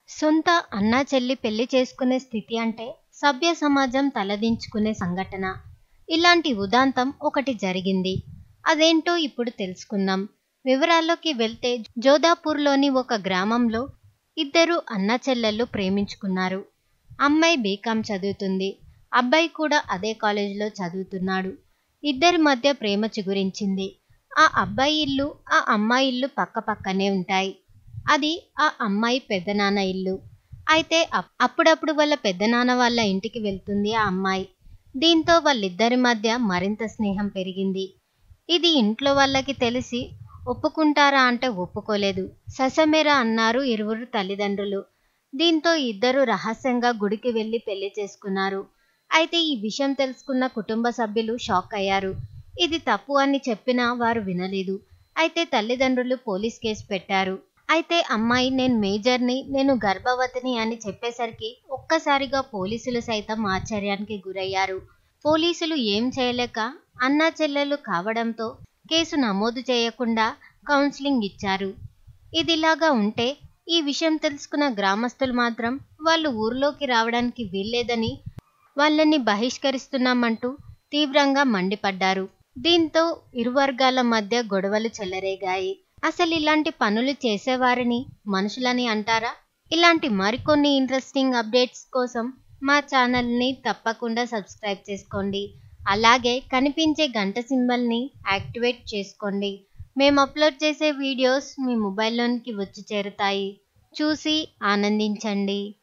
సొంత అన్నా చెల్లి పెళ్లి చేసుకునే స్థితి అంటే సభ్య సమాజం తలదించుకునే సంఘటన. ఇలాంటి ఉదాంతం ఒకటి జరిగింది. అదేంటో ఇప్పుడు తెలుసుకుందాం. వివరాల్లోకి వెళ్తే జోధాపూర్లోని ఒక గ్రామంలో ఇద్దరు అన్నా చెల్లెళ్ళు ప్రేమించుకున్నారు. అమ్మాయి బీకాం చదువుతుంది. అబ్బాయి కూడా అదే కాలేజీలో చదువుతున్నాడు. ఇద్దరి మధ్య ప్రేమ చిగురించింది. ఆ అబ్బాయి ఇల్లు, ఆ అమ్మాయి ఇల్లు పక్కపక్కనే ఉంటాయి. అది ఆ అమ్మాయి పెద్దనాన్న ఇల్లు. అయితే అప్పుడప్పుడు వాళ్ళ పెద్దనాన్న వాళ్ళ ఇంటికి వెళ్తుంది ఆ అమ్మాయి. దీంతో వాళ్ళిద్దరి మధ్య మరింత స్నేహం పెరిగింది. ఇది ఇంట్లో వాళ్ళకి తెలిసి ఒప్పుకుంటారా అంటే ఒప్పుకోలేదు. ససమెరా అన్నారు ఇరువురు తల్లిదండ్రులు. దీంతో ఇద్దరు రహస్యంగా గుడికి వెళ్లి పెళ్లి చేసుకున్నారు. అయితే ఈ విషయం తెలుసుకున్న కుటుంబ సభ్యులు షాక్ అయ్యారు. ఇది తప్పు అని చెప్పినా వారు వినలేదు. అయితే తల్లిదండ్రులు పోలీస్ కేసు పెట్టారు. అయితే అమ్మాయి నేను మేజర్ని, నేను గర్భవతిని అని చెప్పేసరికి ఒక్కసారిగా పోలీసులు సైతం ఆశ్చర్యానికి గురయ్యారు. పోలీసులు ఏం చేయలేక అన్నా చెల్లెలు కావడంతో కేసు నమోదు చేయకుండా కౌన్సిలింగ్ ఇచ్చారు. ఇదిలాగా ఉంటే ఈ విషయం తెలుసుకున్న గ్రామస్తులు మాత్రం వాళ్ళు ఊర్లోకి రావడానికి వీల్లేదని, వాళ్ళని బహిష్కరిస్తున్నామంటూ తీవ్రంగా మండిపడ్డారు. దీంతో ఇరు వర్గాల మధ్య గొడవలు చెలరేగాయి. అసలు ఇలాంటి పనులు చేసేవారిని మనుషులని అంటారా? ఇలాంటి మరికొన్ని ఇంట్రెస్టింగ్ అప్డేట్స్ కోసం మా ఛానల్ని తప్పకుండా సబ్స్క్రైబ్ చేసుకోండి. అలాగే కనిపించే గంట సింబల్ని యాక్టివేట్ చేసుకోండి. మేము అప్లోడ్ చేసే వీడియోస్ మీ మొబైల్లోనికి వచ్చి చేరుతాయి. చూసి ఆనందించండి.